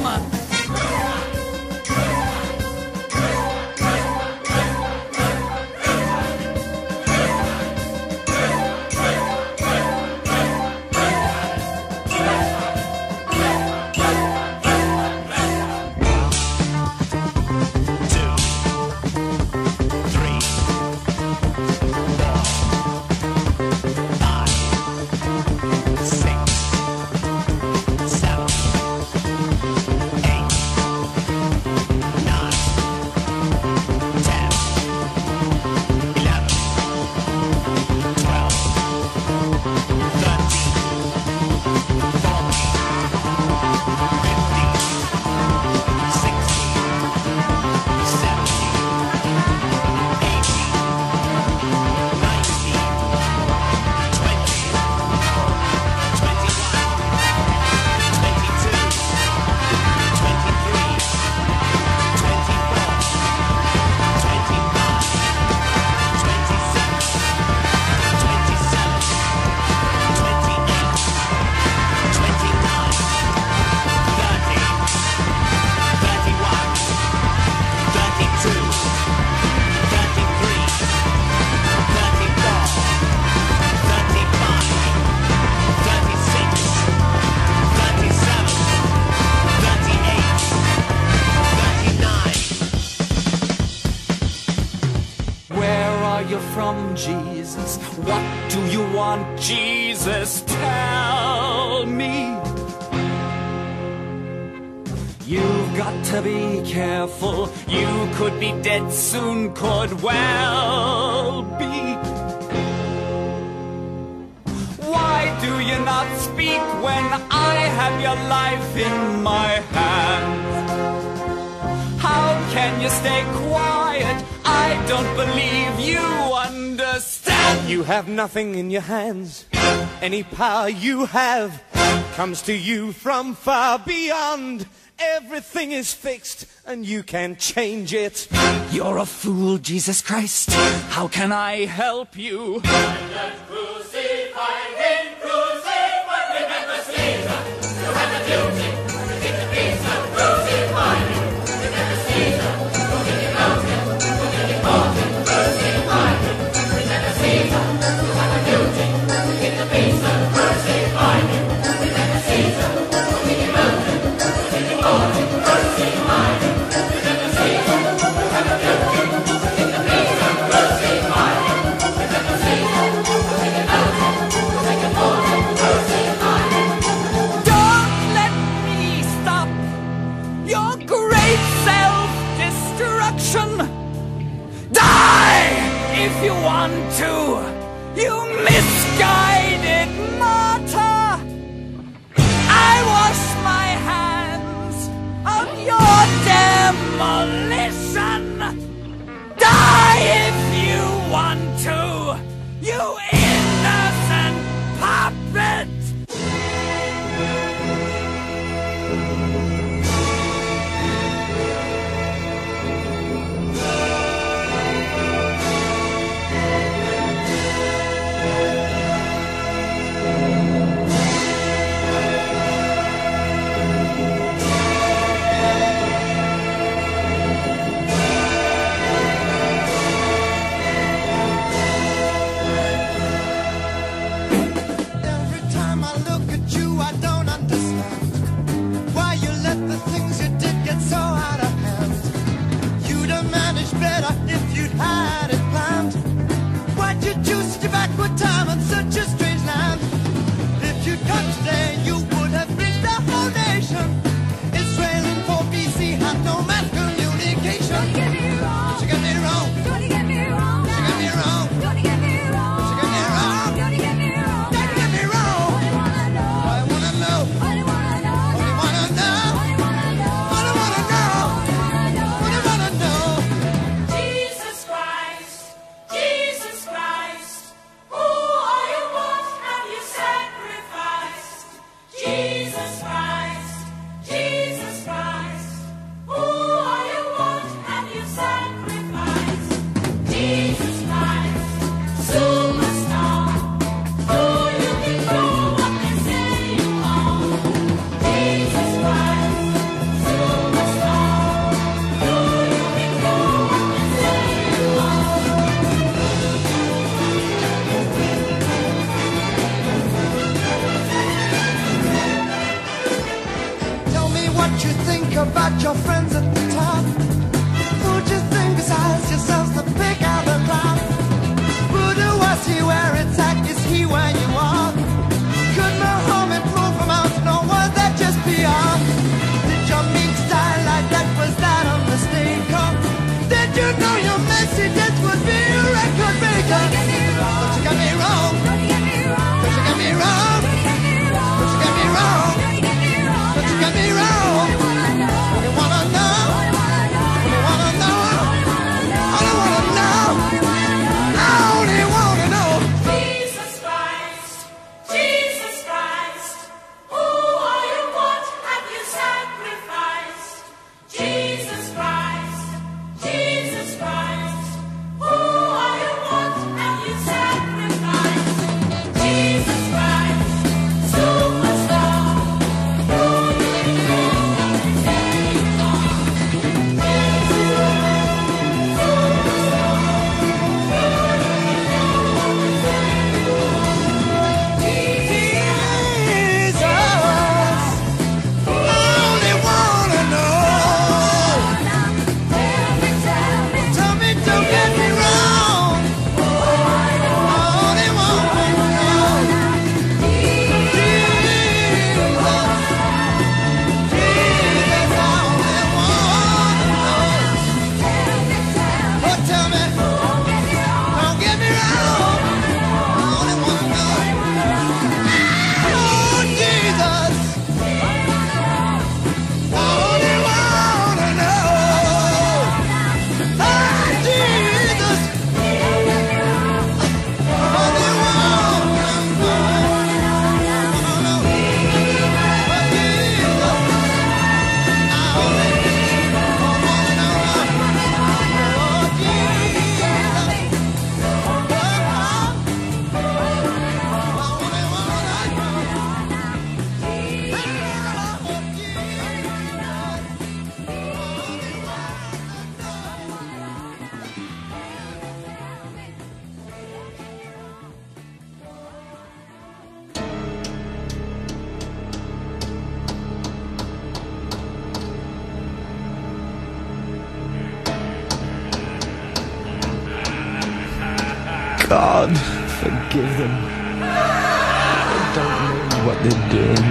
Jesus, what do you want, Jesus? Tell me. You've got to be careful. You could be dead soon, could well be. Why do you not speak when I have your life in my hands? How can you stay quiet? I don't believe you understand. You have nothing in your hands. Any power you have comes to you from far beyond. Everything is fixed and you can change it. You're a fool, Jesus Christ. How can I help you? Crucify him, crucify, remember Caesar. You have the duty to kick the beast and crucify him. Remember Caesar, go kick him out him, go kick him out him, crucify him. Remember Caesar, you have the duty to kick the beast and crucify him. Remember Caesar, go kick him out him, go kick him out him, crucify him. Remember Caesar, you have the duty to kick the beast and crucify him. Remember Caesar, go kick him out him, go kick him out him, crucify him. Don't let me stop your great self-destruction. Die if you want to, you misguided martyr. I wash my hands of your demolition. Die if you want to, you innocent puppet. better if you'd had it planned. Why'd you choose such a backward time and such a strange land? If you'd come today, you would have reached the whole nation. Israel in four B C had no mass communication. Don't get me wrong. Don't get me wrong. Don't get me wrong. Don't get me wrong. Don't get me wrong. Don't get me wrong. Don't get me wrong. Don't get me wrong. I wanna know. I wanna know. I wanna know. I wanna know. I wanna know. I wanna know. Jesus Christ, Jesus Christ, who are you? What have you sacrificed? Jesus Christ, Jesus Christ, who are you? What have you sacrificed? Jesus Christ, superstar, who you become, what they say you are. Jesus Christ, superstar, who you become, what they say you are. Tell me what you think about your friends at the top. Who'd you think besides yourselves to pick out the crowd? Buddha, was he where it's at? Is he where you are? Could Muhammad rule from mountain or was that just P R? Did your meat style like that? Was that a mistake? Or did you know your messages would be a record breaker? Don't you get me wrong. Don't you get me wrong. Don't you get me wrong. Don't you get me wrong. Don't you get me wrong. You wanna know? You wanna know? I don't wanna know. I only wanna know. Jesus Christ, Jesus Christ, who are you? What have you sacrificed? Jesus Christ, Jesus Christ, who are you? What have you sacrificed? Jesus Christ, superstar, who you become, what they say you are. Jesus, I only wanna know. Tell me, don't get me wrong. I only wanna know. Jesus, Jesus, I only wanna know. Oh, tell me, don't get me wrong. I only wanna know. Oh, Jesus, I only wanna know. Ah, Jesus, I only wanna know. Oh, Jesus, I only wanna know. Oh, God, forgive them. They don't know what they're doing.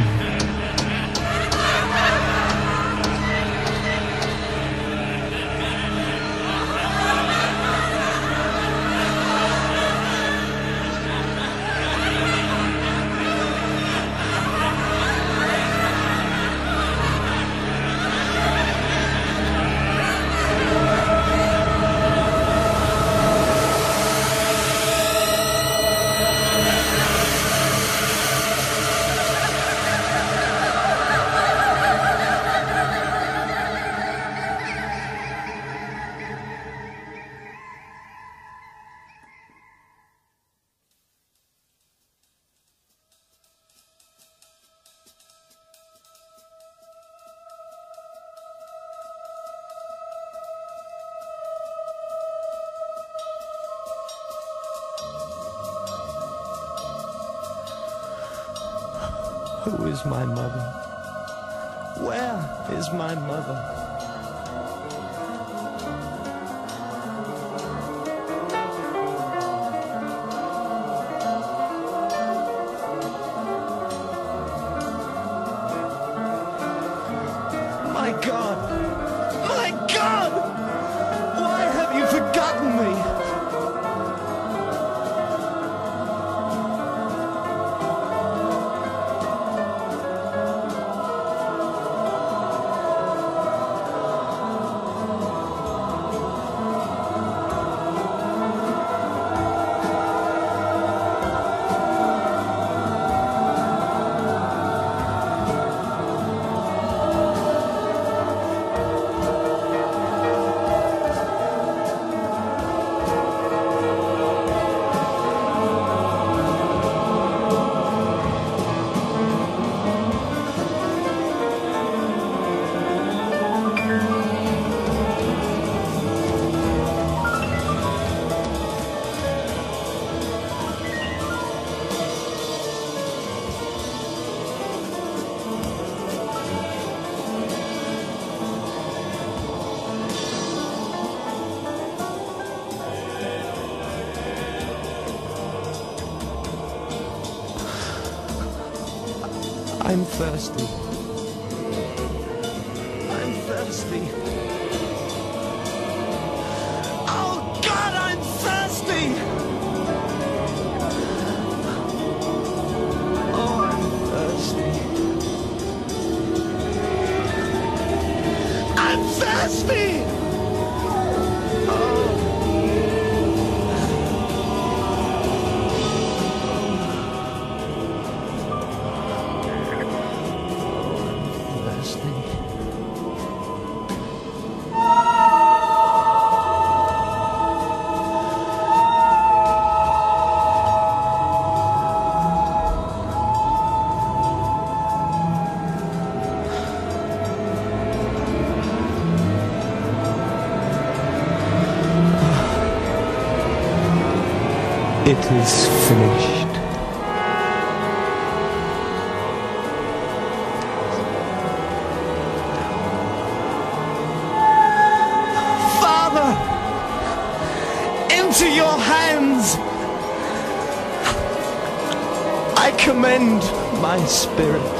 Who is my mother? Where is my mother? God! My God! Why have you forgotten me? I'm thirsty. I'm thirsty. Oh God, I'm thirsty! Oh, I'm thirsty. I'm thirsty! Oh. It is finished. Father, into your hands I commend my spirit.